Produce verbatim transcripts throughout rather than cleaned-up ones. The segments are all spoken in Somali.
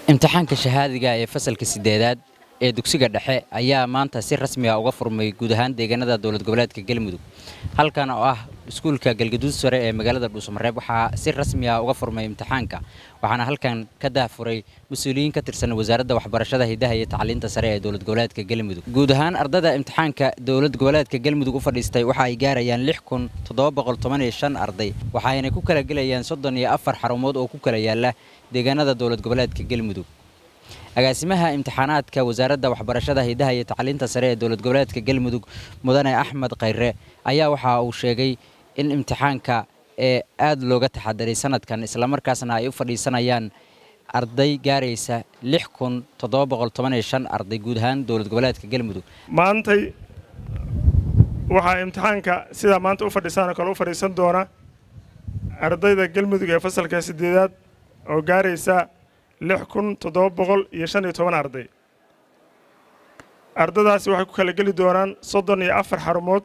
imtixaanka shahaadiga ee fasalka sideedaad ee dugsiga dhexe ayaa maanta si rasmi ah uga furmay guud ahaan deegaanada dowlad goboleedka Galmudug halkan oo ah iskuulka Galgaduud sare ee magaalada Dhuusamareeb waxa si rasmi ah uga furmay imtixaanka waxaana halkan ka daafuray mas'uuliyiin ka tirsan wasaaradda waxbarashada hidaha iyo tacliinta sare ee dowlad goboleedka Galmudug guud ahaan ardada imtixaanka dowlad goboleedka Galmudug u fadhiistay waxa ay gaarayaan lix kun toddoba boqol toban iyo shan arday waxaana ku kala galayaan soddon iyo afar xarumood oo ku kala yaala deegaanada dowlad goboleedka Galmudug agaasimaha imtixaanaadka wasaaradda waxbarashada hidaha iyo tacliinta sare ee dowlad goboleedka Galmudug mudane Axmed Khayre ayaa waxa uu sheegay in imtixaanka ee aad looga taxadiray sanadkan isla markaasna ay u fadhiisanayaan arday gaaraysa lix kun toddoba boqol toban iyo shan arday guud ahaan dowlad goboleedka Galmudug maantay waxa imtixaanka sida maanta u fadhiisana kala u fadhiisan doona ardayda Galmudug ee fasalka sideedaad oo gaaraysa lix kun toddoba boqol iyo shan iyo toban arday ardadaasi waxay ku kala gali doonaan soddon iyo afar xarumood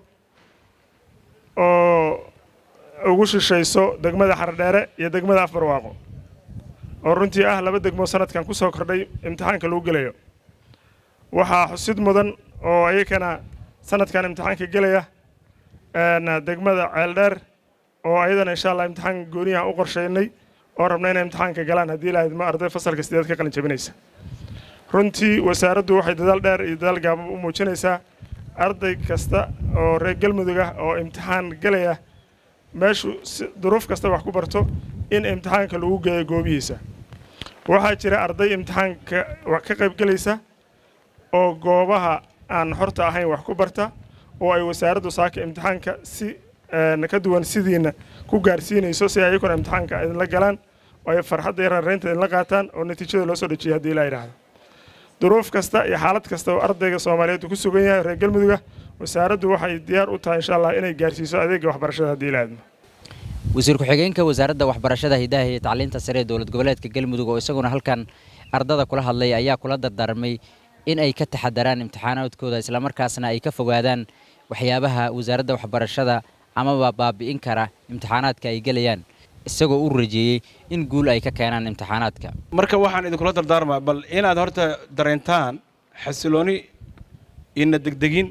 oo ugu shishayso degmada Xardheere iyo degmada Afbarwaaqo oo runtii ah laba degmo sanadkan ku soo kordhay imtixaanka lagu galayo waxa xusid mudan oo ayakana sanadkan imtixaanka galaya ee degmada Ceeldheer oo ayadana insha Allah imtixaan gooniyaha u qorsheynay oo rabna inay imtixaanka galaan hadii la idmo arday fasalka sideed ka qalin jabinaysa runtii wasaaraddu waxay dadaal dheer iyo dadaal gaab u muujinaysaa arday kasta oo reer Galmudug ah oo imtixaan galaya meeshu duruuf kasta wax ku barto in imtixaanka lagu geeyo goobihiisa waxa jira arday imtixaanka wax ka qayb galaysa oo goobaha aan horta ahayn wax ku barta oo ay wasaaraddu saaka imtixaanka si ka duwan sidiina ku gaarsiinayso si ay ku imtixaanka ay la galaan oo ay farxad iyo rareynta la qaataan oo natiijada loo soo dhajiyo hadii la yiraahdo duruuf kasta iyo xaalad kasta oo ardayga Soomaaliyeed ku sugan yahay reer Galmudug wasaaraddu waxay diyaar u tahay insha Allah inay gaarsiiso adeega waxbarashada hadii la idmo wasiir ku xigeenka wasaaradda waxbarashada hidaha iyo tacliinta sare ee dowlad goboleedka Galmudug oo isaguna halkan ardada kula hadlay ayaa kula dardaarmay in ay ka taxadaraan imtixaanaadkooda isla markaasna ay ka fogaadaan waxyaabaha wasaaradda waxbarashada ama baabi'in kara imtixaanaadka ay galayaan isagoo u rajeeyay in guul ay ka keenaan imtixaanaadka marka waxaan idin kula dardaarmaa bal inaad horta dareentaan xasilooni in degdegin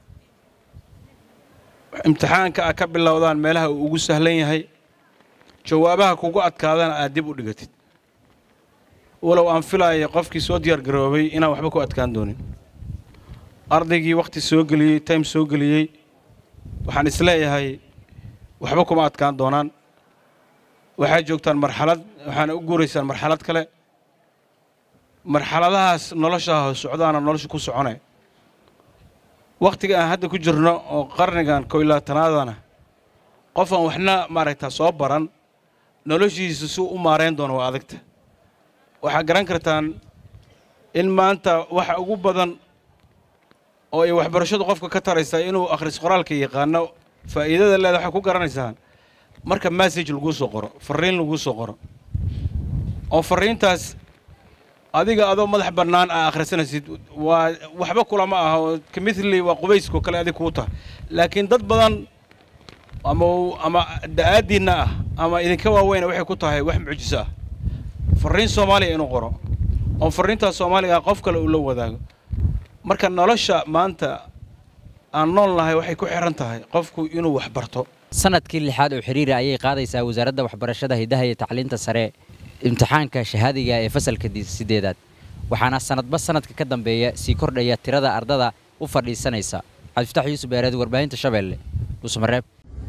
imtixaanka ka bilowdaan meelaha uu ugu sahlan yahay jawaabaha kugu adkaadana aad dib u dhigatid walow aan filayo qofkii soo diyaar garoobay inaan waxba ku adkaan doonin ardaygii waqti soo galiyay time soo galiyay waxaan isleeyahay waxba kuma adkaan doonaan waxay joogtaan marxalad waxaan u guuraysaan marxalad kale marxaladahaas nolosha socdaana nolosha ku soconay waqtiga aan hadda ku jirno oo qarnigan koob iyo labaatanaadana qof aan waxna maaragtaa soo baran noloshiisa suu u maareen doono waa adagta waxaa garan kartaan in maanta waxa ugu badan oo ay waxbarashadu qofka ka taraysa inuu akhris qoraalka yaqaano faa'iidada leedahay waxa ku garanaysaa marka message lagu soo qoro fariin lagu soo qoro oo fariintaas adiga adoo madax bannaan ah akhrisanaysid waa waxba kula ma aha kamithli waa qubaysko kale adiga ku tahay laakiin dad badan ama ama daadina ah ama idinka waaweyn waxay ku tahay wax mucjiso ah fariin Soomaaliya inuu qoro oo fariinta Soomaaliga qof kale uu la wadaago marka nolosha maanta aan noolnahay waxay ku xiran tahay qofku inuu wax barto sanadkii lixaad oo xiriir ayay qaadaysaa wasaaradda waxbarashada hidaha iyo tacliinta sare imtixaanka shahaadiga ee fasalka sideedaad waxaana sanadba sanadka ka dambeeya si kordhaya tirada ardada u fadhiisanaysa Cabdifatax Yuusuf Beereed warbaahinta Shabeelle Dhuusamareeb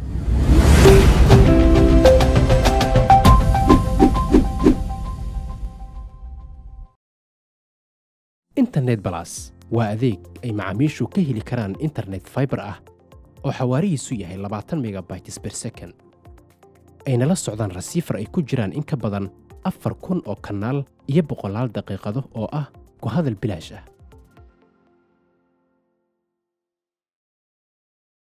internet plus waa adeeg ay macaamiishu ka heli karaan internet fiber ah oo xawaarihiisu yahay labaatan megabytes per second ayna la socdaan rasiifar ay ku jiraan in ka badan afar kun oo kanaal iyo boqolaal daqiiqado oo ah ku hadal bilaash ah.